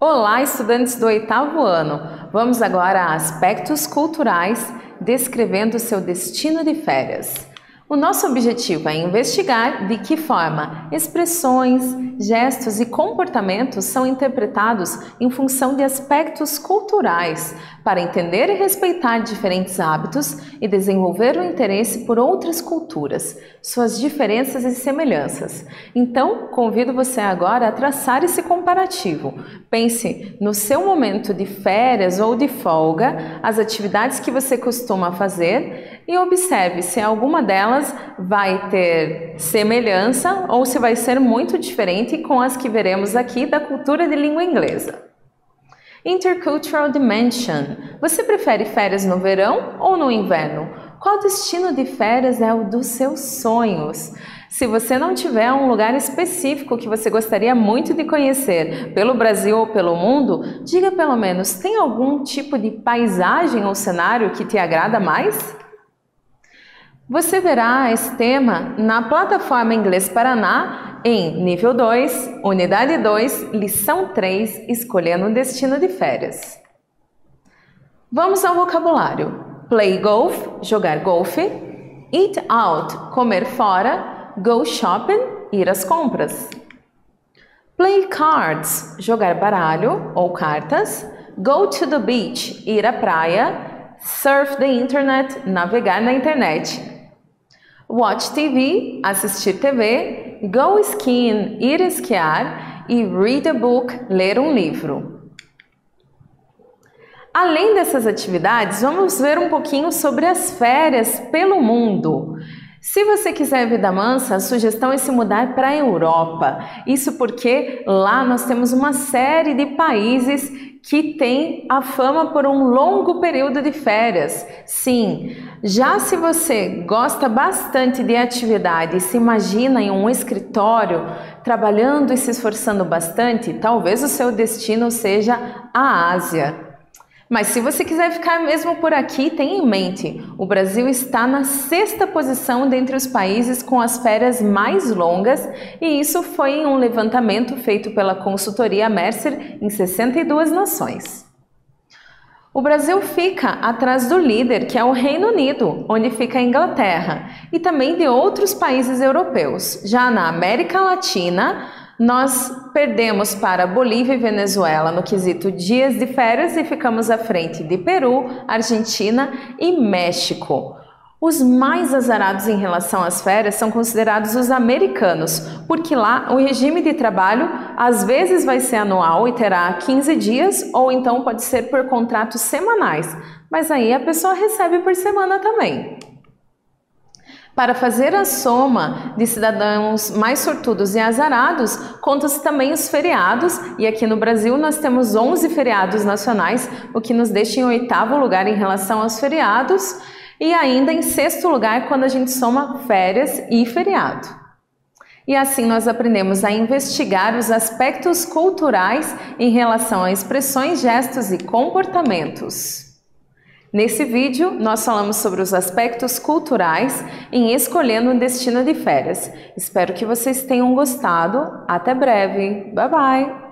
Olá, estudantes do 8º ano! Vamos agora a aspectos culturais descrevendo seu destino de férias. O nosso objetivo é investigar de que forma expressões, gestos e comportamentos são interpretados em função de aspectos culturais, para entender e respeitar diferentes hábitos e desenvolver o interesse por outras culturas, suas diferenças e semelhanças. Então, convido você agora a traçar esse comparativo. Pense no seu momento de férias ou de folga, as atividades que você costuma fazer e observe se alguma delas vai ter semelhança ou se vai ser muito diferente com as que veremos aqui da cultura de língua inglesa. Intercultural Dimension. Você prefere férias no verão ou no inverno? Qual destino de férias é o dos seus sonhos? Se você não tiver um lugar específico que você gostaria muito de conhecer, pelo Brasil ou pelo mundo, diga pelo menos, tem algum tipo de paisagem ou cenário que te agrada mais? Você verá esse tema na plataforma Inglês Paraná em nível 2, unidade 2, lição 3, escolhendo um destino de férias. Vamos ao vocabulário. Play golf, jogar golfe. Eat out, comer fora. Go shopping, ir às compras. Play cards, jogar baralho ou cartas. Go to the beach, ir à praia. Surf the internet, navegar na internet. Watch TV, assistir TV, go skiing, ir esquiar e read a book, ler um livro. Além dessas atividades, vamos ver um pouquinho sobre as férias pelo mundo. Se você quiser vida mansa, a sugestão é se mudar para a Europa. Isso porque lá nós temos uma série de países que tem a fama por um longo período de férias. Sim, já se você gosta bastante de atividade e se imagina em um escritório trabalhando e se esforçando bastante, talvez o seu destino seja a Ásia. Mas se você quiser ficar mesmo por aqui, tenha em mente, o Brasil está na 6ª posição dentre os países com as férias mais longas, e isso foi em um levantamento feito pela consultoria Mercer em 62 nações. O Brasil fica atrás do líder, que é o Reino Unido, onde fica a Inglaterra, e também de outros países europeus. Já na América Latina, nós perdemos para Bolívia e Venezuela no quesito dias de férias e ficamos à frente de Peru, Argentina e México. Os mais azarados em relação às férias são considerados os americanos, porque lá o regime de trabalho às vezes vai ser anual e terá 15 dias ou então pode ser por contratos semanais, mas aí a pessoa recebe por semana também. Para fazer a soma de cidadãos mais sortudos e azarados, contam-se também os feriados, e aqui no Brasil nós temos 11 feriados nacionais, o que nos deixa em 8º lugar em relação aos feriados, e ainda em 6º lugar quando a gente soma férias e feriado. E assim nós aprendemos a investigar os aspectos culturais em relação a expressões, gestos e comportamentos. Nesse vídeo, nós falamos sobre os aspectos culturais em escolhendo um destino de férias. Espero que vocês tenham gostado. Até breve. Bye, bye!